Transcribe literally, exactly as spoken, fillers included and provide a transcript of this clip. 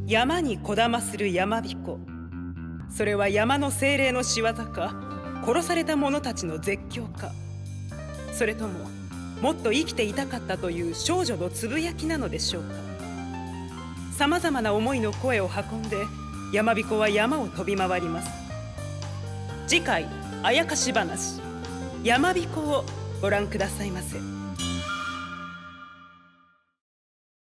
山にこだまする山彦。それは山の精霊の仕業か、殺された者たちの絶叫か、それとももっと生きていたかったという少女のつぶやきなのでしょうか。さまざまな思いの声を運んで山彦は山を飛び回ります。次回「あやかし話山彦」をご覧くださいませ。